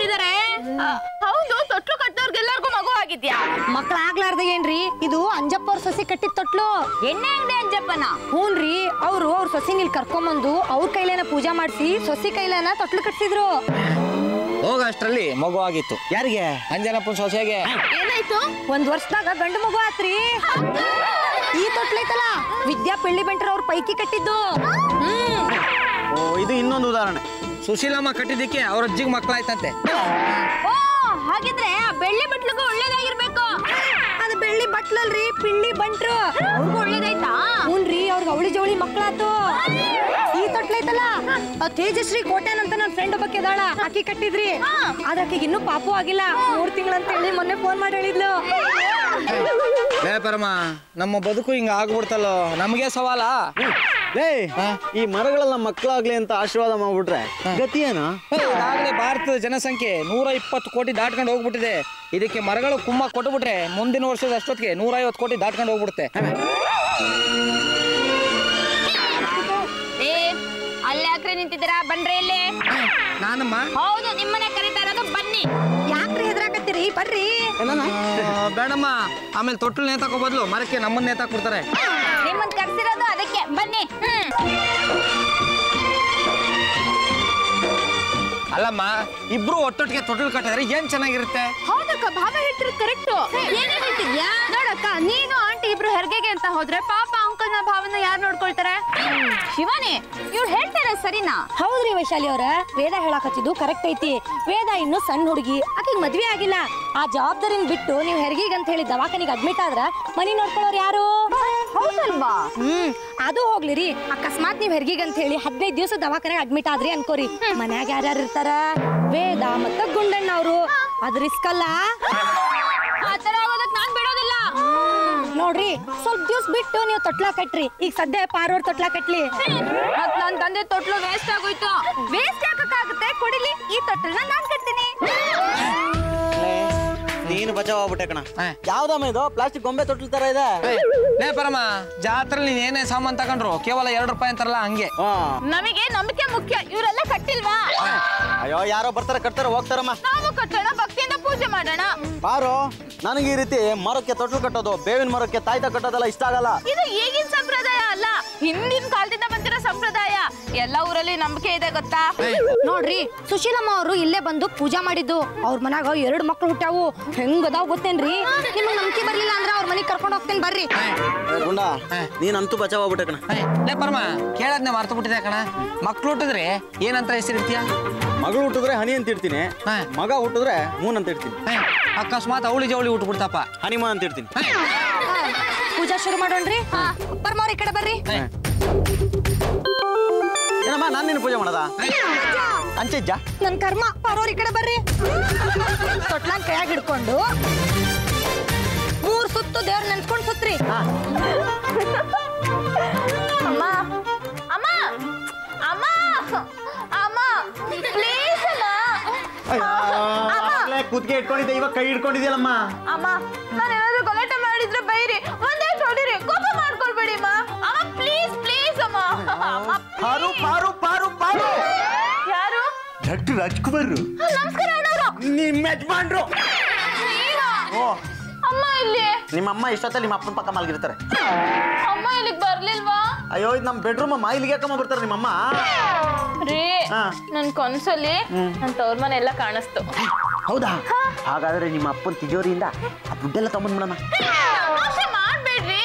ಕೊಟ್ಟಿದ್ದಾರೆ. ಹೌದು, ತೊಟ್ಲು ಕಟ್ಟೋರ್ಗೆಲ್ಲರಿಗೂ ಮಗು ಆಗಿದ್ಯಾ? ಮಕ್ಳಾಗ್ಲಾರ್ದ ಏನ್ರಿ, ಇದು ಅಂಜಪ್ಪ ಅವ್ರ ಸೊಸಿ ಕಟ್ಟಿದ ತೊಟ್ಲು. ಎಣ್ಣೆ ಅಂಗಡಿ ಅಂಜಪ್ಪನ? ಹೂನ್ರಿ, ಅವ್ರ ಸೊಸಿನ ಇಲ್ಲಿ ಕರ್ಕೊಂಬಂದು ಅವ್ರ ಕೈಲೇನ ಪೂಜಾ ಮಾಡಿಸಿ ಸೊಸಿ ಕೈಲೇನ ತೊಟ್ಲು ಕಟ್ಸಿದ್ರು. ಹೋಗ ಅಷ್ಟ್ರಲ್ಲಿ ಮಗು ಆಗಿತ್ತು. ಯಾರಿಗೆ? ಅಂಜನಪ್ಪನ ಸೊಸೆಗೆ. ಏನಾಯ್ತು? 1 ವರ್ಷದಾಗ ಗಂಡು ಮಗು ಆತ್ರಿ. ಈ ತೊಟ್ಲೈತಲ್ಲ, ವಿದ್ಯಾ ಪೆಳ್ಳಿ ಬೆಂಟ್ರ ಅವ್ರ ಪೈಕಿ ಕಟ್ಟಿದ್ದು. ಇದು ಇನ್ನೊಂದು ಉದಾಹರಣೆ. ಸುಶೀಲಮ್ಮ ಕಟ್ಟಿದ್ದಕ್ಕೆ ಅವ್ರ ಅಜ್ಜಿಗೆ ಮಕ್ಕಳಾಯ್ತಂತೆ. ಓ, ಹಾಗಿದ್ರೆ ಆ ಬೆಳ್ಳಿ ಬಟ್ಲಿಗೂ ಒಳ್ಳೇದಾಗಿರ್ಬೇಕು. ಅದು ಬೆಳ್ಳಿ ಬಟ್ಲಲ್ರಿ, ಪಿಳ್ಳಿ ಬಂಟ್ರು. ಅವ್ರಿಗೂ ಒಳ್ಳೇದಾಯ್ತಾ? ಹೂನ್ರಿ, ಅವ್ರಿಗೆ ಅವಳಿ ಜವಳಿ ಮಕ್ಕಳಾತು. ಈ ತೊಟ್ಲೈತಲ್ಲ, ತೇಜಶ್ರೀ ಕೋಟ್ಯಾನ್ ಅಂತ ನನ್ನ ಫ್ರೆಂಡ್ ಒಬ್ಬಕ್ಕೆ ಇದಾಳ, ಆಕಿ ಕಟ್ಟಿದ್ರಿ. ಆದ್ರೆ ಆಕಿಗೆ ಇನ್ನೂ ಪಾಪು ಆಗಿಲ್ಲ, 3 ತಿಂಗಳಂತ ಹೇಳಿ ಮೊನ್ನೆ ಫೋನ್ ಮಾಡಿ ಹೇಳಿದ್ಲು. ಪರಮ, ನಮ್ಮ ಬದುಕು ಹಿಂಗ ಆಗ್ಬಿಡ್ತಲ್ಲೋ, ನಮಗೆ ಸವಾಲ. ಈ ಮರಗಳೆಲ್ಲ ಮಕ್ಕಳಾಗ್ಲಿ ಅಂತ ಆಶೀರ್ವಾದ ಮಾಡ್ಬಿಟ್ರೆ ಗತಿ ಏನು? ಈಗಾಗಲೇ ಭಾರತದ ಜನಸಂಖ್ಯೆ 120 ಕೋಟಿ ದಾಟ್ಕೊಂಡು ಹೋಗ್ಬಿಟ್ಟಿದೆ. ಇದಕ್ಕೆ ಮರಗಳು ಕುಮ್ಮ ಕೊಟ್ಬಿಟ್ರೆ ಮುಂದಿನ ವರ್ಷದ ಅಷ್ಟೊತ್ತಿಗೆ 150 ಕೋಟಿ ದಾಟ್ಕೊಂಡು ಹೋಗ್ಬಿಡುತ್ತೆ. ಅಲ್ಲಿ ಯಾಕ್ರೆ ನಿಂತಿದ್ದೀರಾ? ಬನ್ರಿ ಇಲ್ಲಿ. ನಾನಮ್ಮ? ಹೌದು, ನಿಮ್ಮನೆ ಕರೀತಾ ಇರೋದು, ಬನ್ನಿ. ಯಾಕ್ರಿ ಹೆದರಾಕತ್ತೀರಿ? ಬರ್ರಿ. ಬೇಡಮ್ಮ, ಆಮೇಲೆ ತೊಟ್ಲು ನೇತಾಕೋ ಬದಲು ಮರಕ್ಕೆ ನಮ್ಮನ್ನ ನೇತಾಕ್ಬಿಡ್ತಾರೆ. ನಿಮ್ಮನ್ನ ಕರ್ಸಿರೋದು ಅದಕ್ಕೆ, ಬನ್ನಿ. ಅಲ್ಲಮ್ಮ, ಇಬ್ರು ಒಟ್ಟೊಟ್ಟಿಗೆ ತೊಟ್ಲು ಕಟ್ಟಿದ್ರೆ ಏನ್ ಚೆನ್ನಾಗಿರುತ್ತೆ. ಹೌದಕ್ಕ, ಭಾವ ಹೇಳ್ತಿರೋದು ಕರೆಕ್ಟ್. ಏನೇ ಹೇಳ್ತಿದ್ಯಾ? ನೋಡಕ್ಕ, ನೀನು ಆಂಟಿ ಇಬ್ರು ಹೆರ್ಗೆಗೆ ಅಂತ ಹೋದ್ರೆ ಪಾಪ ಅಂಕಲ್ನ ಭಾವನ ಯಾರು ನೋಡ್ಕೊಳ್ತಾರೆ? ಶಿವಾನಿ, ಇವ್ರು ಹೇಳ್ತಾರೆ ಸರಿನಾ? ಹೌದ್ರಿ ವೈಶಾಲಿ ಅವ್ರ, ವೇದ ಹೇಳಾಕತ್ತಿದ್ದು ಕರೆಕ್ಟ್ ಐತಿ. ವೇದ ಇನ್ನು ಸಣ್ಣ ಹುಡುಗಿ, ಆಕಿಗೆ ಮದ್ವೆ ಆಗಿಲ್ಲ. ಆ ಜವಾಬ್ದಾರಿನ ಬಿಟ್ಟು ನೀವು ಹೆರ್ಗಿಗೆ ಅಂತ ಹೇಳಿ ದವಾಖಾನಿಗೆ ಅಡ್ಮಿಟ್ ಆದ್ರ ಮನಿ ನೋಡ್ಕೊಳ್ಳೋರು ಯಾರು? ಹೌದಲ್ವಾ? ಅದು ಹೋಗ್ಲಿರಿ, ಅಕಸ್ಮಾತ್ ನೀವ್ ಹೆರ್ಗಿಗೆ ಅಂತ ಹೇಳಿ 15 ದಿವಸ ದವಾಖಾನೆಗೆ ಅಡ್ಮಿಟ್ ಆದ್ರಿ ಅನ್ಕೋರಿ, ಮನ್ಯಾಗ ಯಾರ್ಯಾರು ಇರ್ತಾರ? ವೇದ ಮತ್ತ ಗುಂಡಣ್ಣ ಅವರು. ಅದ್ ರಿಸ್ಕ್ ಅಲ್ಲ. ಆತರ ಆಗೋದಕ್ ನಾನ್ ಬಿಡೋದಿಲ್ಲ. ನೋಡ್ರಿ, ಸ್ವಲ್ಪ ದಿವ್ಸ ಬಿಟ್ಟು ನೀವು ತೊಟ್ಲಾ ಕಟ್ರಿ. ಈಗ ಸದ್ಯ ಪಾರೋರ್ ತೊಟ್ಲಾ ಕಟ್ಲಿ. ಮತ್ ನನ್ ತಂದೆ ತೊಟ್ಲು ವೇಸ್ಟ್ ಆಗೋಯ್ತು. ವೇಸ್ಟ್ ಯಾಕಾಗುತ್ತೆ? ಕೊಡಿಲಿ, ಈ ತೊಟ್ಲನ್ನ ನಾನ್ ಕಟ್ತೀನಿ. ನೀನು ಬಚಾವ್ ಆಗ್ಬಿಟ್ಟೆ ಕಣ. ಯಾವ್ದಮ್ಮ ಇದು? ಪ್ಲಾಸ್ಟಿಕ್ ಗೊಂಬೆ ತೊಟ್ಲು ತರ ಇದೆ. ಪರಮ, ಜಾತ್ರೆ ನೀನ್ ಏನೇ ಸಾಮಾನ್ ತಗೊಂಡ್ರು ಕೇವಲ 2 ರೂಪಾಯಿ ಅಂತಾರಲ್ಲ ಹಂಗೆ. ನಮಗೆ ನಂಬಿಕೆ ಮುಖ್ಯ. ಇವರೆಲ್ಲ ಕಟ್ಟಿಲ್ವಾ? ಅಯ್ಯೋ, ಯಾರೋ ಬರ್ತಾರೆ ಕಟ್ತಾರೆ ಹೋಗ್ತಾರಮ್ಮ. ನಾವು ಕಟ್ಟೋಣ, ಭಕ್ತಿಯಿಂದ ಪೂಜೆ ಮಾಡೋಣ. ಪಾರು, ನನಗೆ ಈ ರೀತಿ ಮರಕ್ಕೆ ತೊಟ್ಲು ಕಟ್ಟೋದು, ಬೇವಿನ ಮರಕ್ಕೆ ತಾಯ್ತ ಕಟ್ಟೋದೆಲ್ಲ ಇಷ್ಟ ಆಗಲ್ಲ. ಇದು ಈಗಿನ ಸಂಪ್ರದಾಯ ಅಲ್ಲ, ಹಿಂದಿನ ಕಾಲದಿಂದ ಬಂದಿರೋ ಸಂಪ್ರದಾಯ. ಎಲ್ಲ ಊರಲ್ಲಿ ನಂಬಿಕೆ ಇದೆ ಗೊತ್ತಾ? ನೋಡ್ರಿ, ಸುಶೀಲಮ್ಮ ಅವರು ಇಲ್ಲೇ ಬಂದು ಪೂಜಾ ಮಾಡಿದ್ದು. ಅವ್ರ ಮನ್ಯಾಗ 2 ಮಕ್ಳು ಹುಟ್ಟಾವು. ಹೆಂಗದಾವ್ ಗೊತ್ತೇನ್ರಿ? ನಿಮಗ್ ನಂಬಿಕೆ ಬರ್ಲಿಲ್ಲ ಅಂದ್ರೆ ಅವ್ರ ಮನೆಗೆ ಕರ್ಕೊಂಡು ಹೋಗ್ತೇನೆ, ಬರ್ರಿ. ಗುಂಡ, ನೀನಂತೂ ಬಚಾವ್ ಆಗ್ಬಿಟ್ಟೆ ಕಣ. ಪರಮ, ಕೇಳದ್ನೆ ಮರ್ತು ಬಿಟ್ಟಿದೆ ಕಣ. ಮಕ್ಳು ಹುಟ್ಟಿದ್ರೆ ಏನಂತ ಹೆಸರಿರ್ತೀಯ? ಮಗಳು ಹುಟ್ಟಿದ್ರೆ ಹನಿ ಅಂತ ಇಡ್ತೀನಿ, ಮಗ ಹುಟ್ಟಿದ್ರೆ ಮೂನ್ ಅಂತ ಇಡ್ತೀನಿ. ಅಕಸ್ಮಾತ್ ಅವಳಿ ಜವಳಿ ಹುಟ್ಬಿಡ್ತಪ್ಪ, ಹನಿಮಾನ್ ಅಂತ ಇಡ್ತೀನಿ. ಪೂಜಾ ಶುರು ಮಾಡೋಣ್ರಿ. ಪರಮವ್ರ ಈ ಕಡೆ ಬರ್ರಿ. ಏನಮ್ಮ, ನಾನು ನಿನ್ನ ಪೂಜೆ ಮಾಡದ? ಅಂಚೆಜ್ಜ, ನನ್ ಕರ್ಮ. ಪರವ್ರ ಈ ಕಡೆ ಬರ್ರಿ. ತೊಟ್ಲಾನ್ ಕೈಯಾಗ ಹಿಡ್ಕೊಂಡು 3 ಸುತ್ತು ದೇವ್ರ ನೆನ್ಸ್ಕೊಂಡ್ ಸುತ್ರಿ. ಅಮ್ಮ, ಅಮ್ಮ, ಅಮ್ಮ, ಅಮ್ಮ, ಪ್ಲೀಸ್ ಅಮ್ಮ. ಕೂತ್ಗೆ ಇಟ್ಕೊಂಡಿದ್ದೆ, ಇವಾಗ ಕೈ ಹಿಡ್ಕೊಂಡಿದ್ಯಲ್ಲಮ್ಮ. ಅಮ್ಮ, ನಾನು ಏನಾದ್ರು ಗಲಾಟೆ ಮಾಡಿದ್ರೆ ಬೈರಿ, ಒಂದೇ ಹೊಡಿರಿ, ಕೋಪ ಮಾಡ್ಕೊಳ್ಬೇಡಿ ಅಮ್ಮ. ಅಮ್ಮ, ಪ್ಲೀಸ್ ಪ್ಲೀಸ್ ಅಮ್ಮ. ಪಾರು ಪಾರು ಪಾರು ಪಾರು. ಯಾರು? ಡಾಕ್ಟರ್ ರಾಜ್ಕುಮಾರ್. ನಮಸ್ಕಾರ ಅಣ್ಣವ್ರು. ನಿಮ್ಮ ಯಜಮಾನ್ರು. ಅಮ್ಮ ಇಲ್ಲಿ? ನಿಮ್ಮ ಅಮ್ಮ ಇಷ್ಟೊತ್ತಲ್ಲಿ ನಿಮ್ಮ ಅಪ್ಪನ ಪಕ್ಕ ಮಲಗಿರ್ತಾರೆ. ಅಮ್ಮ ಇಲ್ಲಿಗೆ ಬರ್ಲಿಲ್ವಾ? ಅಯ್ಯೋ, ಇದು ನಮ್ಮ ಬೆಡ್ರೂಮ್ ಅಮ್ಮ. ಇಲ್ಲಿಗೆ ಯಾಕಮ್ಮ ಬರ್ತಾರೆ ನಿಮ್ಮಮ್ಮ? ರೀ, ನನ್ ಕನ್ಸಲ್ಲಿ ನನ್ ತವ್ರ ಮನೆ ಎಲ್ಲ ಕಾಣಿಸ್ತು. ಹೌದಾ? ಹಾಗಾದ್ರೆ ನಿಮ್ಮ ಅಪ್ಪನ ತಿಜೋರಿಯಿಂದ ಆ ದುಡ್ಡೆಲ್ಲ ತಗೊಂಡ್ಬಿಡಮ್ಮ. ಮಾಡ್ಬೇಡ್ರಿ.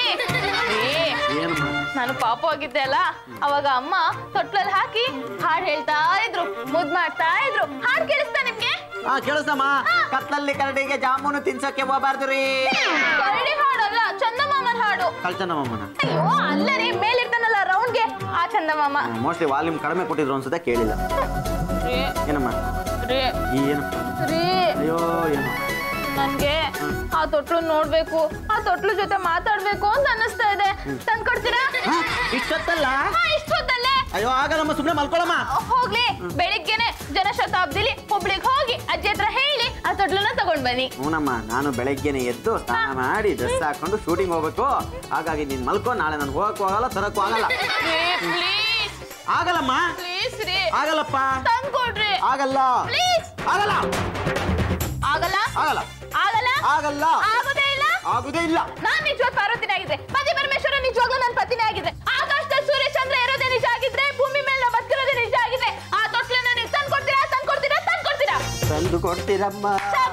ನಾನು ಪಾಪು ಆಗಿದ್ದೆ ಅಲ್ಲ, ಅವಾಗ ಅಮ್ಮ ತೊಟ್ಲಲ್ಲಿ ಹಾಕಿ ಹಾಡ್ ಹೇಳ್ತಾ ಇದ್ರು, ಮುದ್ ಮಾಡ್ತಾ ಇದ್ರು. ಹಾಡ್ ಕೇಳಿಸ್ತಾ ನಿಮ್ಗೆ? ಕೇಳಿಸಮ್ಮ. ಕತ್ಲಲ್ಲಿ ಕರಡಿಗೆ ಜಾಮೂನು ತಿನ್ಸಕ್ಕೆ ಹೋಗಬಾರ್ದು ರೀ. ಕರಡಿ ಹಾಡಲ್ಲ, ಚಂದಮಾಮನ ಹಾಡು. ಚಂದಮಾಮನ? ಅಯ್ಯೋ, ಅಲ್ಲರಿ, ಮೇಲಿರ್ತಾನಲ್ಲ ರೌಂಡ್ಗೆ, ಆ ಚಂದಮಾಮ. ಮೋಸ್ಟ್ಲಿ ವಾಲ್ಯೂಮ್ ಕಡಿಮೆ ಕೊಟ್ಟಿದ್ರು ಅನ್ಸುತ್ತೆ, ಕೇಳಿಲ್ಲ. ಏನಮ್ಮ? ಏನಪ್ಪ? ಅಯ್ಯೋ, ಏನು? ನನ್ಗೆ ಆ ತೊಟ್ಲು ನೋಡ್ಬೇಕು, ಆ ತೊಟ್ಲು ಜೊತೆ ಮಾತಾಡ್ಬೇಕು ಅಂತ ಅನ್ನಿಸ್ತಾ ಇದೆ. ತಂದ್ ಕೊಡ್ತೀರಾ? ಇಷ್ಟೊತ್ತಲ್ಲ? ಇಷ್ಟೊತ್ತಲ್ಲೇ? ಅಯ್ಯೋ, ಆಗಲ್ಲಮ್ಮ, ಸುಮ್ಮನೆ ಮಲ್ಕೊಳಮ್ಮ. ಹೋಗ್ಲಿ, ಬೆಳಿಗ್ಗೆನೆ ಜನಶತಾಬ್ದಿಲಿ ಹುಬ್ಳಿಗೆ ಹೋಗಿ ಅಜ್ಜಿ ಹತ್ರ ಹೇಳಿ ಆ ತೊಟ್ಲನ್ನ ತಗೊಂಡ್ ಬನ್ನಿ. ಹೂನಮ್ಮ, ನಾನು ಬೆಳಗ್ಗೆನೆ ಎದ್ದು ಸ್ನಾನ ಮಾಡಿ ಡ್ರೆಸ್ ಹಾಕೊಂಡು ಶೂಟಿಂಗ್ ಹೋಗ್ಬೇಕು. ಹಾಗಾಗಿ ನೀನ್ ಮಲ್ಕೊ, ನಾಳೆ ನನ್ಗೆ ಹೋಗಕ್ಕೂ ಆಗಲ್ಲ, ತರಕ್ಕೂ ಆಗಲ್ಲ. ಪ್ಲೀಸ್ ಆಗಲ್ಲಮ್ಮ. ಪ್ಲೀಸ್ ರೀ. ಆಗಲ್ಲಪ್ಪ. ತಂದ್ಕೊಡ್ರಿ. ಆಗಲ್ಲ. ಪ್ಲೀಸ್. ಆಗಲ್ಲ. ಆಗಲ್ಲ ಆಗಲ್ಲ ಆಗಲ್ಲ ಆಗಲ್ಲ ಆಗೋದೇ ಇಲ್ಲ ಆಗುದೇ ಇಲ್ಲ. ನಾನ್ ನಿಜವಾಗ್ ಪಾರ್ವತಿನೇ ಆಗಿದೆ, ಪತಿ ಪರಮೇಶ್ವರ ನಿಜವಾಗ್ಲೂ ನನ್ನ ಪತಿನೇ ಆಗಿದೆ. ಆಕಾಶದಲ್ಲಿ ಸೂರ್ಯ ಚಂದ್ರ ಇರೋದೇ ನಿಜ ಆಗಿದ್ರೆ, ಭೂಮಿ ಮೇಲೆ ನಾವು ಬದುಕಿರೋದೇ ನಿಜ ಆಗಿದೆ. ಆ ತೊಟ್ಲನ್ನ ನೀವು ತಂದ್ಕೊಡ್ತೀರಾ? ತಂದು ಕೊಡ್ತೀರಮ್ಮ.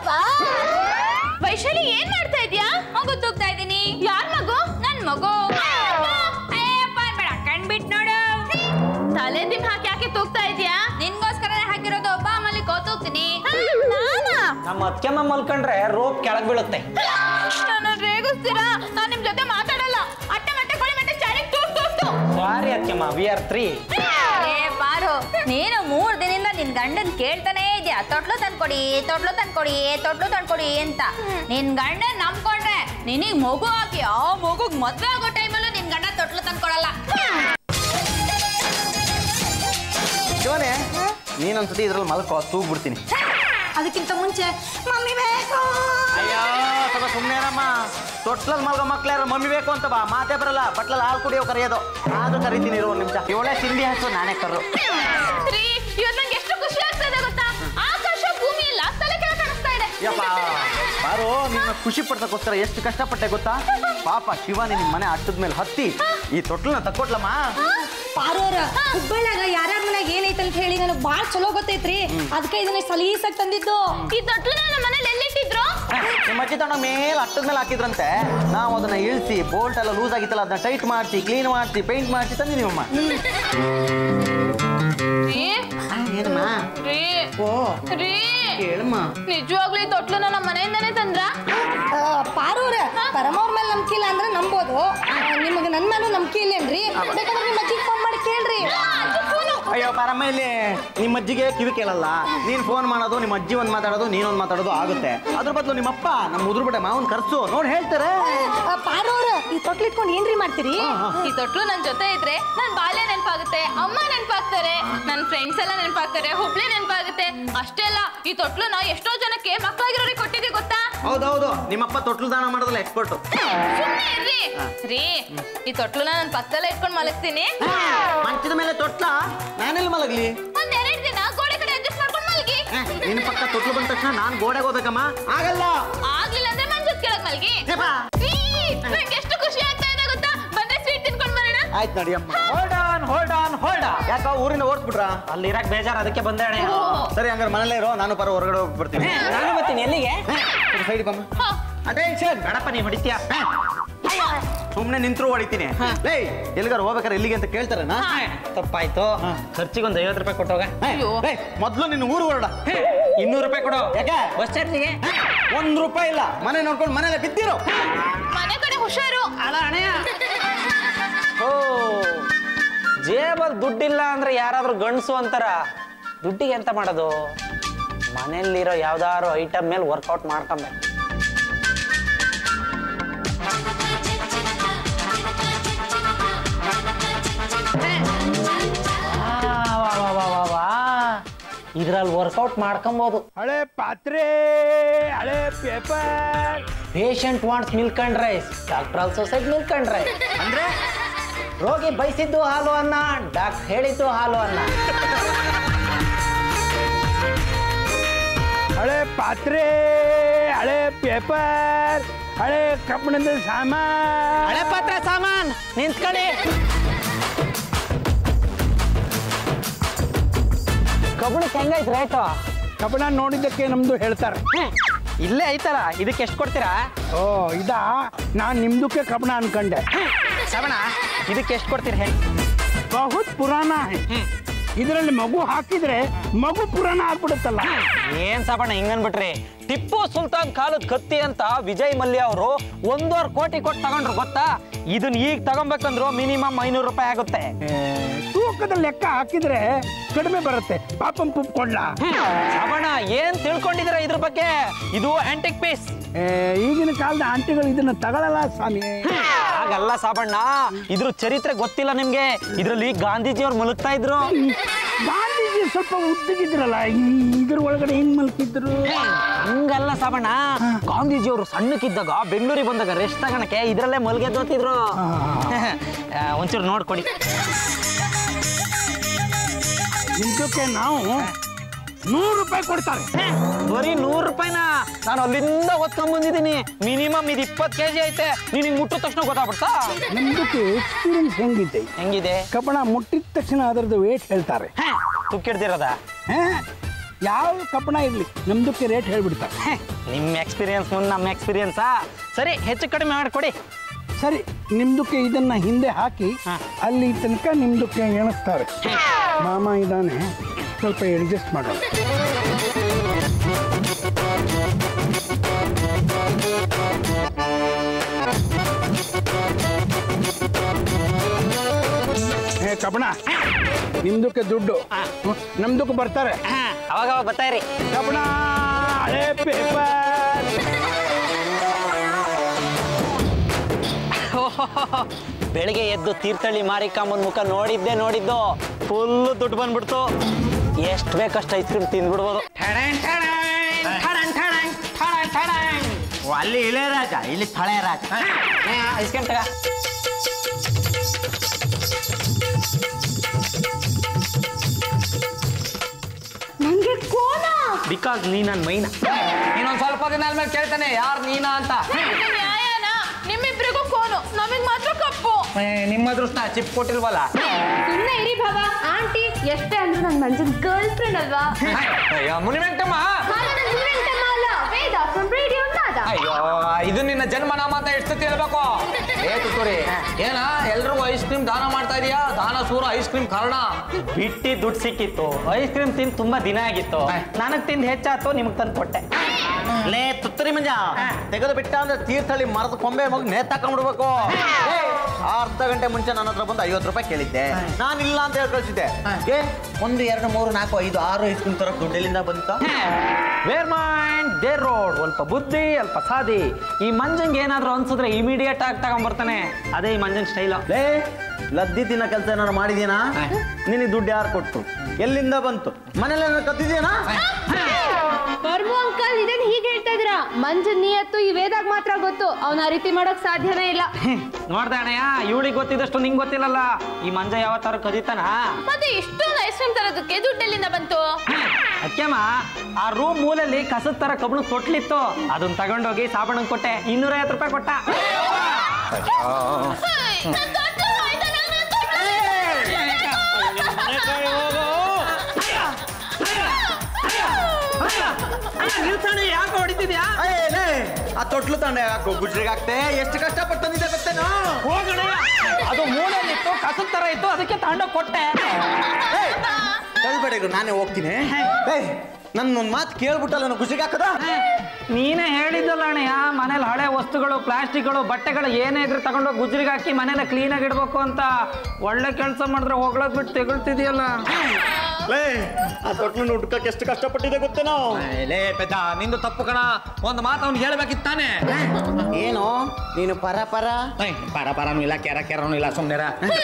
ವೈಶಾಲಿ ಏನ್ ಮಾಡ್ತಾ ಇದೀಯಾ? ಮಗು ತೂಗ್ತಾ ಇದೀನಿ. ಯಾರ್ ಮಗು? ನನ್ ಮಗು. ಬೇಡ ಕಣ್ಬಿಟ್ ನೋಡು. ತಲೆ ದಿಮ್ ಹಾಕಿ ಯಾಕೆ ತೂಗ್ತಾ ಇದೀಯಾ? ನಿನ್ಗೋಸ್ಕರನೇ ಹಾಕಿರೋದು. ಒಬ್ಬ ಆಮೇಲೆ ತೂಗ್ತೀನಿ. ನಮ್ಮ ಅತ್ಕೆಮ್ಮ ಮಲ್ಕೊಂಡ್ರೆ ರೋಪ್ ಕೆಳಗ್ ಬೀಳುತ್ತೆ. ನನ್ನ ರೇಗಿಸ್ತೀರಾ? ನಾನ್ ನಿಮ್ ಜೊತೆ ಮಾತಾಡಲ್ಲ. ಅಟ್ಟೆ ಮಟ್ಟೆ ಕೊಳಿ ಮಟ್ಟೆ ಚಾಳಿ ತೂಗ್ತು. ಸಾರಿ ಅತ್ಕೆಮ್ಮ, we are 3. ಪಾರು, ನೀನು 3 ದಿನದಿಂದ ನಿನ್ ಗಂಡನ್ ಕೇಳ್ತಾನೆ ಇದೆಯಾ, ತೊಟ್ಲು ತಂದ್ಕೊಡಿ ಅಂತ. ನಿನ್ ಗಂಡನ್ ನಂಬ್ಕೊಂಡ್ರೆ ನಿನಗ್ ಮಗು ಹಾಕಿ ಆ ಮಗುಗ್ ಮದ್ವೆ ಆಗೋ ಟೈಮಲ್ಲೂ ನಿನ್ ಗಂಡ ತೊಟ್ಲು ತಂದ್ಕೊಡಲ್ಲ. ಶಿವನೇ, ನೀನೊಂದ್ಸತಿ ಇದ್ರಲ್ಲಿ ಮಲ್ಕೋ, ತೂಗ್ಬಿಡ್ತೀನಿ. ಅದಕ್ಕಿಂತ ಮುಂಚೆ ಮಮ್ಮಿ ಬೇಕು. ಅಯ್ಯೋ ಸ್ವಲ್ಪ ಸುಮ್ಮನೆರಮ್ಮ. ತೊಟ್ಲಲ್ಲಿ ಮಲ್ಗೋ ಮಕ್ಳ್ಯಾರ ಮಮ್ಮಿ ಬೇಕು ಅಂತ ಬಾ, ಮಾತೇ ಬರಲ್ಲ. ಬಟ್ಲಲ್ಲಿ ಹಾಲು ಕುಡಿಯೋ ಕರೆಯೋದು. ಆದ್ರೂ ಕರಿತೀನಿ ಇರೋ 1 ನಿಮಿಷ. ಇವಳೆ ತಿಂಡಿ ಹಚ್ಚು, ನಾನೇ ಕರು. ಇವತ್ತು ನಂಗೆ ಎಷ್ಟು ಖುಷಿ ಆಗ್ತಾ ಇದೆ ಗೊತ್ತಾ? ಆಕಾಶ ಭೂಮಿ ಎಲ್ಲ ತಲೆ ಕೆಳಗೆ ಕಾಣಿಸ್ತಾ ಇದೆ. ಯಪ್ಪ ಬಾರೋ, ನಿನ್ನ ಖುಷಿ ಪಡ್ಸಕ್ಕೋಸ್ಕರ ಎಷ್ಟು ಕಷ್ಟಪಟ್ಟೆ ಗೊತ್ತಾ? ಪಾಪ ಶಿವಾನಿ ನಿಮ್ ಮನೆ ಅಟ್ಟದ ಮೇಲೆ ಹತ್ತಿ ಈ ತೊಟ್ಲನ್ನ ತಕ್ಕೊಟ್ಲಮ್ಮ. ಪಾರೋರ ಹುಬ್ಬಳ್ಳಿಯಾಗ ಯಾರ್ಯಾರ ಮನ್ಯಾಗ ಏನೈತಂತ ಹೇಳಿ ನನಗೆ ಭಾಳ ಚಲೋ ಗೊತ್ತೈತ್ರಿ. ಅದಕ್ಕೆ ಇದನ್ನ ಸಲೀಸಾಗಿ ತಂದಿದ್ದು. ಈ ತೊಟ್ಲನ್ನ ನಮ್ಮ ಮನೇಲಿ ಎಲ್ಲಿಟ್ಟಿದ್ರು? ನಿಮ್ಮ ಅಜ್ಜಿ ತಗೊಂಡ ಮೇಲೆ ಅಟ್ಟದ ಮೇಲೆ ಹಾಕಿದ್ರಂತೆ. ನಾವು ಅದನ್ನ ಇಳಿಸಿ, ಬೋಲ್ಟ್ ಎಲ್ಲ ಲೂಸ್ ಆಗಿತ್ತಲ್ಲ, ಅದನ್ನ ಟೈಟ್ ಮಾಡಿಸಿ, ಕ್ಲೀನ್ ಮಾಡಿಸಿ, ಪೇಂಟ್ ಮಾಡಿಸಿ ತಂದಿದ್ದೀವಮ್ಮ. ಏನಮ್ಮ? ನಿಜವಾಗ್ಲೂ ಈ ತೊಟ್ಲನ್ನ ನಮ್ಮ ಮನೆಯಿಂದನೇ ತಂದ್ರ? ಪಾರೋರ ಪರಮವ್ರ ಮೇಲೆ ನಂಬಿಕೆ ಇಲ್ಲ ಅಂದ್ರೆ ನಂಬೋದು. ನಿಮಗೆ ನನ್ನ ಮೇಲೂ ನಂಬಿಕೆ ಇಲ್ಲೇನ್ರಿ? ಬೇಕಾದ್ರೆ ನಿಮ್ಮ ಅಜ್ಜಿಗೆ ಫೋನ್ ಮಾಡಿ ಕೇಳ್ರಿ. ಅಯ್ಯೋ ಪರಮ್ಮ, ಇಲ್ಲಿ ನಿಮ್ಮ ಅಜ್ಜಿಗೆ ಕಿವಿ ಕೇಳಲ್ಲ. ನೀನ್ ಫೋನ್ ಮಾಡೋದು, ನಿಮ್ಮ ಅಜ್ಜಿ ಒಂದ್ ಮಾತಾಡೋದು, ನೀನೊಂದ್ ಮಾತಾಡೋದು ಆಗುತ್ತೆ. ಅದ್ರ ಬದಲು ನಿಮ್ಮಪ್ಪ ನಮ್ಮ ಉದುರ್ಬಿಟ್ಟೆ ಮಾವನ್ ಕರ್ಸು, ನೋಡಿ ಹೇಳ್ತಾರೆ. ಪಾರೋರ ಈ ತೊಟ್ಲು ಇಟ್ಕೊಂಡು ಏನ್ರಿ ಮಾಡ್ತೀರಿ? ಈ ತೊಟ್ಲು ನನ್ ಜೊತೆ ಇದ್ರೆ ನನ್ ಬಾಲ್ಯ ನೆನಪಾಗುತ್ತೆ, ಅಮ್ಮ ನೆನಪಾಗ್ತಾರೆ, ನನ್ ಫ್ರೆಂಡ್ಸ್ ಎಲ್ಲ ನೆನಪಾಗ್ತಾರೆ, ಹುಬ್ಳಿ ನೆನಪಾಗುತ್ತೆ. ಅಷ್ಟೇ ಅಲ್ಲ, ಈ ತೊಟ್ಲುನ ಎಷ್ಟೋ ಜನಕ್ಕೆ ಮಕ್ಕಳಾಗಿರೋರಿಗೆ ಕೊಟ್ಟಿದ್ದೆ ಗೊತ್ತಾ? ಹೌದೌದು, ನಿಮ್ಮಪ್ಪ ತೊಟ್ಲು ದಾನ ಮಾಡೋದಲ್ಲ ಎಕ್ಸ್ಪರ್ಟ್. ರೀ, ಈ ತೊಟ್ಲುನ ನನ್ ಪಕ್ಕದಲ್ಲೇ ಇಟ್ಕೊಂಡು ಮಲಗ್ತೀನಿ. ಮಂಚದ ಮೇಲೆ ತೊಟ್ಲ ನಾನೆಲ್ಲಿ ಮಲಗ್ಲಿ? ಒಂದ್ 2 ದಿನ ಗೋಡೆ ಕಡೆ ಅಡ್ಜಸ್ಟ್ ಮಾಡ್ಕೊಂಡು ಮಲಗಿ. ನಿನ್ನ ಪಕ್ಕ ತೊಟ್ಲು ಬಂದ ತಕ್ಷಣ ನಾನ್ ಗೋಡೆಗೆ ಹೋಗ್ಬೇಕಮ್ಮ? ಆಗಲ್ಲ. ಆಗ್ಲಿಲ್ಲ ಅಂದ್ರೆ ಮಂಚದ ಕೆಳಗ್ ಮಲಗಿ. ನಂಗೆ ಎಷ್ಟು ಖುಷಿ ಆಗ್ತಾ ಇದೆ ಗೊತ್ತಾ? ಬಂದ್ರೆ ಸ್ವೀಟ್ ತಿನ್ಕೊಂಡ್ ಬರೋಣ. ಆಯ್ತು ನಡಿ ಅಮ್ಮ. Hold on. ಯಾಕ ಊರಿಂದ ಓಡಿಸ್ಬಿಟ್ರ? ಅಲ್ಲಿ ಇರಕ್ ಬೇಜಾರು, ಅದಕ್ಕೆ ಬಂದೆ ಅಣ್ಣ. ಸರಿ, ಹಂಗಾರೆ ಮನೇಲೇ ಇರೋ, ನಾನು ಪರ ಹೊರಗಡೆ ಹೋಗಿ ಬರ್ತೀನಿ. ನಾನು ಬರ್ತೀನಿ. ಎಲ್ಲಿಗೆ? ಸೈಡ್ ಬಮ್ಮ. ಅಟೆನ್ಷನ್. ಬೇಡಪ್ಪ, ನೀ ಹೊಡಿತೀಯ. ಸುಮ್ನೆ ನಿಂತ್ರು ಹೊಡಿತೀನಿ. ಎಲ್ಲಿಗಾರು ಹೋಗ್ಬೇಕಾರೆ ಎಲ್ಲಿಗೆ ಅಂತ ಕೇಳ್ತಾರಣ್ಣ? ತಪ್ಪಾಯ್ತು. ಖರ್ಚಿಗೊಂದು 50 ರೂಪಾಯಿ ಕೊಟ್ಟೋಗ. ಮೊದ್ಲು ನಿನ್ನ ಊರು ಹೊರಡ. 200 ರೂಪಾಯಿ ಕೊಡು. ಯಾಕೆ? ಬಸ್ ಚಾರ್ಜಿಗೆ. 1 ರೂಪಾಯಿ ಇಲ್ಲ. ಮನೆ ನೋಡ್ಕೊಂಡು ಮನೇಲೆ ಬಿದ್ದಿರೋ. ಮನೆ ಕಡೆ ಹುಷಾರು. ಅಲ್ಲ ಅಣ್ಣಯ್ಯ. ಓ, ಜೇಬಲ್ಲಿ ದುಡ್ಡಿಲ್ಲ ಅಂದ್ರೆ ಯಾರಾದ್ರೂ ಗಂಡಸು ಅಂತಾರ. ದುಡ್ಡಿಗೆ ಎಂತ ಮಾಡೋದು? ಮನೆಯಲ್ಲಿರೋ ಯಾವ್ದಾದ್ರು ಐಟಮ್ ಮೇಲೆ ವರ್ಕೌಟ್ ಮಾಡ್ಕೊಂಬೇಕು. ಇದ್ರಲ್ಲಿ ವರ್ಕೌಟ್ ಮಾಡ್ಕೊಬಹುದು. ಹಳೆ ಪಾತ್ರೆ, ಹಳೆ paper. Patient wants milk and rice, doctor also said milk and rice. ಅಂದ್ರೆ ರೋಗಿ ಬಯಸಿದ್ದು ಹಾಲು ಅನ್ನ, ಡಾಕ್ಟರ್ ಹೇಳಿದ್ದು ಹಾಲು ಅನ್ನ. ಹಳೆ ಪಾತ್ರೆ, ಹಳೆ ಪೇಪರ್, ಹಳೆ ಕಬ್ಬಿಣದ ಸಾಮಾನ್. ಹಳೆ ಪಾತ್ರೆ ಸಾಮಾನ್ ನಿಂತ್ಕೊಳ್ಳಿ. ಕಬ್ಬಣಕ್ಕೆ ಹೆಂಗೈತೆ ರೇಟು? ಕಬ್ಬಿಣ ನೋಡಿದ್ದಕ್ಕೆ ನಮ್ದು ಹೇಳ್ತಾರೆ. ಇಲ್ಲೇ ಐತಲ್ಲ, ಇದಕ್ಕೆ ಎಷ್ಟು ಕೊಡ್ತೀರಾ? ಓ ಇದಾ, ನಾನ್ ನಿಮ್ದಕ್ಕೆ ಕಬ್ಬಿಣ ಅನ್ಕೊಂಡೆ. ಶ್ರವಣ, ಇದಕ್ಕೆ ಎಷ್ಟು ಕೊಡ್ತೀರಿ ಹೇಳಿ? ಬಹುತ್ ಪುರಾಣ. ಇದರಲ್ಲಿ ಮಗು ಹಾಕಿದ್ರೆ ಮಗು ಪುರಾಣ ಆಗ್ಬಿಡುತ್ತಲ್ಲ. ಏನ್ ಸಾಬಣ್ಣ ಹಿಂಗನ್ಬಿಟ್ರಿ? ಟಿಪ್ಪು ಸುಲ್ತಾನ್ ಕಾಲದ ಕತ್ತಿ ಅಂತ ವಿಜಯ್ ಮಲ್ಯ ಅವರು 1.5 ಕೋಟಿ ಕೊಟ್ಟು ತಗೊಂಡ್ರು ಗೊತ್ತಾ? ಇದನ್ನ ಈಗ ತಗೊಬೇಕಂದ್ರು ಮಿನಿಮಮ್ 500 ರೂಪಾಯಿ ಆಗುತ್ತೆ. ತೂಕದ ಲೆಕ್ಕ ಹಾಕಿದ್ರೆ ಕಡಿಮೆ ಬರುತ್ತೆ. ಪಾಪಂ ಪುಪ್ ಕೊಡ್ಲಾ? ಸಾಬಣ್ಣ ಏನ್ ತಿಳ್ಕೊಂಡಿದ್ದೀರಾ ಇದ್ರ ಬಗ್ಗೆ? ಇದು ಆಂಟಿಕ್ ಪೀಸ್. ಈಗಿನ ಕಾಲದ ಆಂಟಿಗಳು ಇದನ್ನ ತಗೊಳ್ಳಲ್ಲ ಸ್ವಾಮಿ. ಹಾಗಲ್ಲ ಸಾಬಣ್ಣ, ಇದ್ರ ಚರಿತ್ರೆ ಗೊತ್ತಿಲ್ಲ ನಿಮ್ಗೆ. ಇದ್ರಲ್ಲಿ ಗಾಂಧೀಜಿಯವ್ರು ಮಲಗ್ತಾ ಇದ್ರು. ಗಾಂಧೀಜಿ ಸ್ವಲ್ಪ ಉದ್ದಗಿದ್ರಲ್ಲ, ಇದ್ರ ಒಳಗಡೆ ಹೆಂಗ್ ಮಲ್ಕಿದ್ರು? ಹಂಗಲ್ಲ ಸಾಬಣ್ಣ, ಗಾಂಧೀಜಿಯವರು ಸಣ್ಣಕ್ಕಿದ್ದಾಗ ಬೆಂಗಳೂರಿಗೆ ಬಂದಾಗ ರೆಸ್ಟ್ ತಗೋಣಕ್ಕೆ ಇದ್ರಲ್ಲೇ ಮಲ್ಗೆದ್ದೋತಿದ್ರು. ಒಂಚೂರು ನೋಡ್ಕೊಡಿ. ಇದಕ್ಕೆ ನಾವು 100 ರೂಪಾಯಿ ಕೊಡ್ತಾರೆ. ಬರೀ 100 ರೂಪಾಯಿನ? ನಾನು ಅಲ್ಲಿಂದ ಹೊತ್ಕೊಂಡ್ ಬಂದಿದ್ದೀನಿ. ಮಿನಿಮಮ್ ಇದು 20 kg ಐತೆ. ನಿನಗೆ ಮುಟ್ಟಿದ ತಕ್ಷಣ ಗೊತ್ತಾಗ್ಬಿಡ್ತಾ? ನಮ್ದಕ್ಕೆ ಎಕ್ಸ್ಪೀರಿಯನ್ಸ್ ಹೆಂಗಿದೆ? ಕಬ್ಬಣ ಮುಟ್ಟಿದ ತಕ್ಷಣ ಅದರದ್ದು ವೇಟ್ ಹೇಳ್ತಾರೆ. ತುಕ್ಕಿಡ್ದಿರೋದ? ಯಾವ ಕಬ್ಬಣ ಇರ್ಲಿ ನಮ್ದಕ್ಕೆ ರೇಟ್ ಹೇಳ್ಬಿಡ್ತಾರೆ. ನಿಮ್ಮ ಎಕ್ಸ್ಪೀರಿಯನ್ಸ್ ಮುಂದೆ ನಮ್ಮ ಎಕ್ಸ್ಪೀರಿಯನ್ಸಾ? ಸರಿ, ಹೆಚ್ಚು ಕಡಿಮೆ ಮಾಡಿಕೊಡಿ. ಸರಿ, ನಿಮ್ದಕ್ಕೆ ಇದನ್ನ ಹಿಂದೆ ಹಾಕಿ ಅಲ್ಲಿ ತನಕ ನಿಮ್ದಕ್ಕೆ ಎಣಿಸ್ತಾರೆ. ಮಾಮ ಇದ್ದಾನೆ, ಸ್ವಲ್ಪ ಅಡ್ಜಸ್ಟ್ ಮಾಡೋಣ. ಕಬ್ಬಣ, ನಿಮ್ದಕ್ಕೆ ದುಡ್ಡು, ನಮ್ದಕ್ಕೆ ಬರ್ತಾರೆ. ಅವಾಗ ಬರ್ತಾಯಿರಿ. ಕಬ್ಬಣ, ಹಳೆ ಪೇಪರ್. ಬೆಳಿಗ್ಗೆ ಎದ್ದು ತೀರ್ಥಹಳ್ಳಿ ಮಾರಿಕಮ್ಮನ ಮುಖ ನೋಡಿದ್ದು ಫುಲ್ಲು ದುಡ್ಡು ಬಂದ್ಬಿಡ್ತು. ಎಷ್ಟು ಬೇಕಷ್ಟು ಐಸ್ ಕ್ರೀಮ್ ತಿಂದ್ಬಿಡ್ಬೋದು. ಅಲ್ಲಿ ಇಳೆ ರಾಜ, ಇಲ್ಲಿ ಥಳೆ ರಾಜ. ಐಸ್ ಕ್ರೀಮ್ ತಗ. ನಂಗೆ ಕೋನ ಬಿಕಾಸ್ ನೀ ನನ್ನ ಮೈನ. ಇನ್ನೊಂದು ಸ್ವಲ್ಪ ದಿನ ಆದ್ಮೇಲೆ ಕೇಳ್ತಾನೆ ಯಾರು ನೀನಾ ಅಂತ. ನಿಮ್ಮಿಬ್ರಿಗೂ ಕೋನು, ನಮಗ್ ಮಾತ್ರ ಕಪ್ಪು. ನಿಮ್ಮ ಅದೃಷ್ಟ ಚಿಪ್ ಕೊಟ್ಟಿಲ್ವಲ್ಲ. ಸುಮ್ಮನೆ ಇರಿ ಬಾಬಾ. ಆಂಟಿ ಎಷ್ಟೇ ಅಂದ್ರೂ ನನ್ನ ಮಂಜನ್ ಗರ್ಲ್ ಫ್ರೆಂಡ್ ಅಲ್ವಾ? ಮುನಿವೆಂಕಟಮ್ಮ. ಅಯ್ಯೋ, ಇದು ನಿನ್ನ ಜನ್ಮನಾಮ ಅಂತ ಎಷ್ಟು ಹೇಳ್ಬೇಕು? ತುತ್ತೂರಿ ಏನ ಎಲ್ರಿಗೂ ಐಸ್ ಕ್ರೀಮ್ ದಾನ ಮಾಡ್ತಾ ಇದೀಯಾ? ದಾನ ಸೂರ ಐಸ್ ಕ್ರೀಮ್ ಕಾರಣ ಬಿಟ್ಟಿ ದುಡ್ಡು ಸಿಕ್ಕಿತ್ತು. ಐಸ್ ಕ್ರೀಮ್ ತಿಂದು ತುಂಬಾ ದಿನ ಆಗಿತ್ತು. ನನಗ್ ತಿಂದು ಹೆಚ್ಚಾಯ್ತು, ನಿಮ್ಗೆ ತಂದು ಕೊಟ್ಟೆ. ಲೇ ತುತ್ತರಿ ಮಂಜ, ತೆಗೆದು ಬಿಟ್ಟ ಅಂದ್ರೆ ತೀರ್ಥಹಳ್ಳಿ ಮರದ ಕೊಂಬೆ ಮಗ ನೇತಾಕೊಂಡ್ಬಿಡ್ಬೇಕು. ಅರ್ಧ ಗಂಟೆ ಮುಂಚೆ ನನ್ನ ಹತ್ರ ಬಂದು 50 ರೂಪಾಯಿ ಕೇಳಿದ್ದೆ. ನಾನು ಇಲ್ಲ ಅಂತ ಹೇಳಿ ಕಳಿಸಿದ್ದೆ. 1 2 3 4 5 6 ಐಸ್ ಕ್ರೀಮ್ ತರಕ್ ದುಡ್ಡೆಲ್ಲಿಂದ ಬಂತ? Where mind there road. ಸ್ವಲ್ಪ ಬುದ್ಧಿ ಅಲ್ಪ ಸಾದಿ. ಈ ಮಂಜಂಗೆ ಏನಾದ್ರು ಅನ್ಸಿದ್ರೆ ಇಮಿಡಿಯೇಟ್ ಆಗಿ ತಗೊಂಡ್ಬರ್ತಾನೆ. ಅದೇ ಈ ಮಂಜನ್ ಸ್ಟೈಲು. ಲೇ ಲದ್ದಿ ತಿನ್ನ ಕೆಲಸ ಏನಾರು ಮಾಡಿದ್ಯೇನಾ? ನಿನಗೆ ದುಡ್ಡು ಯಾರು ಕೊಟ್ರು? ಎಲ್ಲಿಂದ ಬಂತು? ಮನೇಲಿ ಏನಾರು ಕತ್ತಿದ್ಯೇನಾ? ಬರ್ಮು ಅಂಕಲ್, ಇದನ್ನ ಹೀಗೆ ಹೇಳ್ತಾ ಇದ್ದೀರಾ? ಮಂಜನ್ ನಿಯತ್ತು ಈ ವೇದಾಗ ಮಾತ್ರ ಗೊತ್ತು. ಅವನ ಆ ರೀತಿ ಮಾಡೋಕ್ ಸಾಧ್ಯನೇ ಇಲ್ಲ. ನೋಡ್ದೆ ಅಣ್ಣಯ್ಯ, ಇವಳಿಗೆ ಗೊತ್ತಿದ್ದಷ್ಟು ನಿಂಗೆ ಗೊತ್ತಿಲ್ಲಲ್ಲ. ಈ ಮಂಜ ಯಾವತ್ತಾರು ಕದೀತಾನ? ಮತ್ತೆ ಇಷ್ಟೊಂದು ಐಸ್ ಕ್ರೀಮ್ ತರೋದಕ್ಕೆ ದುಡ್ಡೆಲ್ಲಿಂದ ಬಂತು? ಅಕ್ಕಮ್ಮ, ಆ ರೂಮ್ ಮೂಲೆಯಲ್ಲಿ ಕಸದ ತರ ಕಬ್ಬಣ ತೊಟ್ಲಿತ್ತು. ಅದನ್ನ ತಗೊಂಡೋಗಿ ಸಾಬಣ್ಣಂಗೆ ಕೊಟ್ಟೆ. 250 ರೂಪಾಯಿ ಕೊಟ್ಟ. ಯಾಕೆ ಹೊಡಿತಿದ್ಯಾ? ಆ ತೊಟ್ಲು ತಂಡ ಯಾಕೋ ಗುಜ್ರಿಗೆ ಹಾಕ್ತೆ? ಎಷ್ಟು ಕಷ್ಟಪಟ್ಟು ತಂದಿದ್ದೆ ಗೊತ್ತೇನೋ? ಹೋಗಣ. ಅದು ಮೂಲೆಯಲ್ಲಿತ್ತು, ಕಸದ ತರ ಇತ್ತು, ಅದಕ್ಕೆ ತಗೊಂಡೋಗಿ ಕೊಟ್ಟೆ. ಕಳ್ಬೇಡ, ನಾನೇ ಹೋಗ್ತೀನಿ. ನನ್ನೊಂದು ಮಾತು ಕೇಳ್ಬಿಟ್ಟಲ್ಲ ನಾನು ಗುಜ್ರಿಗೆ ಹಾಕದ? ನೀನೇ ಹೇಳಿದ್ದಲ್ಲ ಅಣ್ಣಯ್ಯ, ಮನೇಲಿ ಹಳೆ ವಸ್ತುಗಳು, ಪ್ಲಾಸ್ಟಿಕ್ಗಳು, ಬಟ್ಟೆಗಳು ಏನೇ ಇದ್ರೆ ತಗೊಂಡೋಗಿ ಗುಜ್ರಿಗೆ ಹಾಕಿ ಮನೇನ ಕ್ಲೀನಾಗಿ ಇಡ್ಬೇಕು ಅಂತ. ಒಳ್ಳೆ ಕೆಲಸ ಮಾಡಿದ್ರೆ ಹೋಗ್ಳೋದ್ ಬಿಟ್ಟು ತೆಗಳ್ತಿದ್ಯಲ್ಲ. ಆ ತೊಟ್ಲನ್ನು ಹುಡ್ಕಕ್ಕೆ ಎಷ್ಟು ಕಷ್ಟಪಟ್ಟಿದೆ ಗೊತ್ತೇನೋ? ಲೇ ಪೆದ್ದ, ನಿಂದು ತಪ್ಪು ಕಣ. ಒಂದು ಮಾತು ಅವ್ನು ಹೇಳ್ಬೇಕಿತ್ತಾನೆ. ಏನು ನೀನು ಪರ ಪರನೂ ಇಲ್ಲ, ಕೆರನೂ ಇಲ್ಲ, ಸುಮ್ಮನೆರ.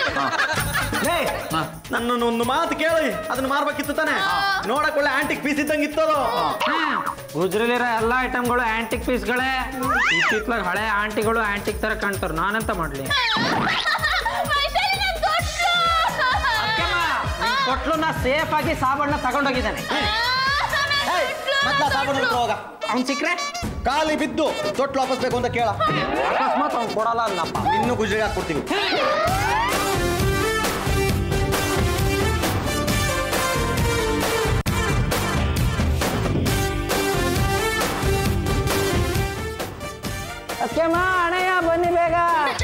ನನ್ನನ್ನು ಒಂದು ಮಾತು ಕೇಳಿ ಅದನ್ನ ಮಾರ್ಬೇಕಿತ್ತು ತಾನೆ? ನೋಡಕ್ ಒಳ್ಳೆ ಆಂಟಿಕ್ ಪೀಸ್ ಇದ್ದಂಗಿತ್ತದು. ಗುಜ್ರಲಿರೋ ಎಲ್ಲ ಐಟಮ್ಗಳು ಆಂಟಿಕ್ ಪೀಸ್ಗಳೇ. ಇತ್ತಿತ್ಲಾಗ ಹಳೆ ಆಂಟಿಗಳು ಆಂಟಿಕ್ ತರ ಕಾಣ್ತಾರೆ. ನಾನೆಂತ ಮಾಡ್ಲಿ? ಕೊಟ್ಲನ್ನ ಸೇಫ್ ಆಗಿ ಸಾಬಣ್ಣ ತಗೊಂಡೋಗಿದ್ದಾನೆ. ಅವ್ನು ಸಿಕ್ಕ್ರೆ ಖಾಲಿ ಬಿದ್ದು ತೊಟ್ಲು ವಾಪಸ್ ಬೇಕು ಅಂತ ಕೇಳ. ಅಕಸ್ಮಾತ್ ಅವ್ನು ಕೊಡಲ್ಲ ಅನ್ನಪ್ಪ, ಇನ್ನು ಗುಜ್ರಿಗೆ ಹಾಕ್ಕೊಡ್ತೀವಿ. ಅಣ್ಣಯ್ಯ ಬನ್ನಿ ಬೇಗ.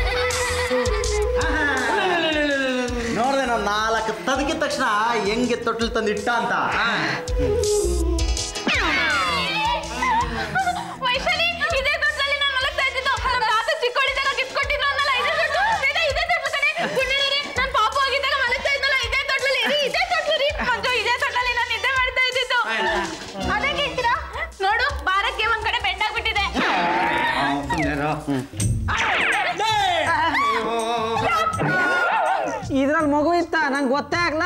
ನೋಡ್ದೆ ನಾವು 4 ತದಗಿದ ತಕ್ಷಣ ಹೆಂಗೆ ತೊಟ್ಲು ತಂದು ಇಟ್ಟ ಅಂತ. ವೈಶಾಲಿ, ಇದೇ ತೊಟ್ಲಲ್ಲಿ ನಾನು ಮಲಗ್ತಾ ಇದ್ದಿದ್ದು. ನಮ್ಮ ತಾತ ಚಿಕ್ಕವಳಿದ್ದಾಗ ಕಿತ್ಕೊಟ್ಟಿದ್ರು ಅನ್ನಲ್ಲ, ಇದೇ ತೊಟ್ಲು. ಇದೇ ತೊಟ್ಲು ಕಣೆ. ಗುಂಡೇನರಿ, ನಾನು ಪಾಪು ಆಗಿದ್ದಾಗ ಮಲಗ್ತಾ ಇದ್ನಲ್ಲ, ಇದೇ ತೊಟ್ಲಲ್ಲಿ. ಇದೇ ತೊಟ್ಲು ರೀ ಮಂಜು, ಇದೇ ತೊಟ್ಲಲ್ಲಿ ನಾನು ನಿದ್ದೆ ಮಾಡ್ತಾ ಇದ್ದಿದ್ದು. ಅದೇ ಕೇಳ್ತೀರಾ? ನೋಡು, ಬಾರಕ್ಕೆ ಒಂದ್ ಕಡೆ ಬೆಂಡಾಗ್ಬಿಟ್ಟಿದೆ. ಇದ್ರಲ್ಲಿ ಮಗು ಇತ್ತ? ನಂಗೆ ಗೊತ್ತೇ ಆಗ್ಲ.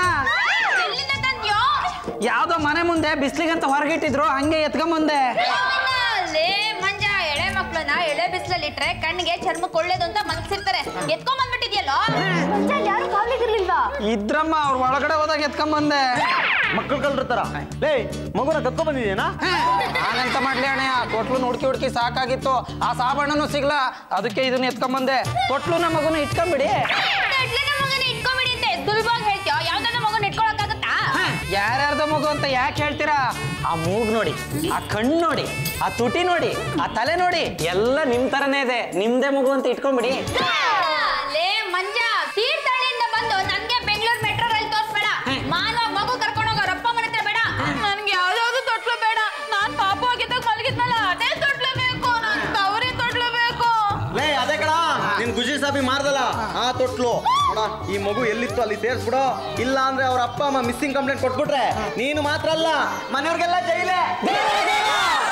ಯಾವ್ದೋ ಮನೆ ಮುಂದೆ ಬಿಸ್ಲಿಗಂತ ಹೊರಗಿಟ್ಟಿದ್ರು, ಹಂಗೆ ಎತ್ಕೊಂಬಂದೆ. ಮಂಜ, ಎಳೆ ಮಕ್ಳನ್ನ ಎಳೆ ಬಿಸಿಲಲ್ಲಿ ಇಟ್ರೆ ಕಣ್ಣಿಗೆ ಚರ್ಮಕ್ಕೆ ಒಳ್ಳೇದು ಅಂತ ಮನಸ್ಸಿರ್ತಾರೆ. ಎತ್ಕೊಂಡ್ ಬಂದ್ಬಿಟ್ಟಿದ್ಯಲ್ಲೋ. ಯಾರು ಕಾಲಿಗಿರ್ಲಿಲ್ವಾ? ಇದ್ರಮ್ಮ, ಅವ್ರ ಒಳಗಡೆ ಹೋದಾಗ ಎತ್ಕೊಂಬಂದೆ. ಮಕ್ಕಳು ಕಲ್ರಿರ್ತಾರ. ಲೇ ಮಗುನ ಕತ್ಕೊ ಬಂದಿದ್ದೀನಾ? ನಾನೆಂತ ಮಾಡ್ಲಿ ಅಣ್ಣ, ತೊಟ್ಲು ಹುಡ್ಕಿ ಹುಡ್ಕಿ ಸಾಕಾಗಿತ್ತು. ಆ ಸಾಬಣ್ಣನು ಸಿಗ್ಲಾ, ಅದಕ್ಕೆ ಇದನ್ನ ಎತ್ಕೊಂಬಂದೆ. ತೊಟ್ಲು ನಮ್ಮ ಮಗುನ ಇಟ್ಕೊಂಬಿಡಿ. ಇಟ್ಕೊಂಬಿಡಿ ಅಂತ ಸುಲಭವಾಗಿ ಹೇಳ್ತೀಯೋ? ಯಾವ್ದಾದ್ರು ಮಗುನ ಇಟ್ಕೊಳಕ್ಕಾಗತ್ತಾ? ಯಾರ್ಯಾರ್ದ ಮಗು ಅಂತ ಯಾಕೆ ಹೇಳ್ತೀರಾ? ಆ ಮೂಗ್ ನೋಡಿ, ಆ ಕಣ್ಣು ನೋಡಿ, ಆ ತುಟಿ ನೋಡಿ, ಆ ತಲೆ ನೋಡಿ, ಎಲ್ಲ ನಿಮ್ ತರನೇ ಇದೆ. ನಿಮ್ದೇ ಮಗು ಅಂತ ಇಟ್ಕೊಂಬಿಡಿ. ಲೇ ಮಂಜ, ತೀರ್ಥಹಳ್ಳಿಯಿಂದ ಬಂದು ನನ್ಗೆ ಬೆಂಗಳೂರು ಮೆಟ್ರೋ ರೈಲ್ ತೋರಿಸ್ಬೇಡ. ಮಾನವ ಮಗು ಕರ್ಕೊಂಡು ಹೋಗೋ ರಪ್ಪ ಮನೆ ಹತ್ರ ಬೇಡ. ನನ್ಗೆ ಯಾವ್ದಾವ್ದು ತೊಟ್ಲು ಬೇಡ. ನಾನ್ ಪಾಪು ಆಗಿದ್ದಾಗ ಮಲಗಿದ್ನಲ್ಲ, ಅದೇ ತೊಟ್ಲು ಬೇಕು. ನನ್ ತವರಿ ತೊಟ್ಲು ಬೇಕು. ಲೇ ಅದೇ ಕಣ ನಿನ್ ಗುಜಿ ಸಾಬಿ ಮಾರ್ದಲ್ಲ ಆ ತೊಟ್ಲು. ಈ ಮಗು ಎಲ್ಲಿತ್ತು ಅಲ್ಲಿ ಸೇರ್ಸ್ಬಿಡು. ಇಲ್ಲ ಅಂದ್ರೆ ಅವ್ರ ಅಪ್ಪ ಅಮ್ಮ ಮಿಸ್ಸಿಂಗ್ ಕಂಪ್ಲೇಂಟ್ ಕೊಟ್ಬಿಟ್ರೆ ನೀನು ಮಾತ್ರ ಅಲ್ಲ, ಮನೆಯವ್ರಿಗೆಲ್ಲ ಜೈಲೇ.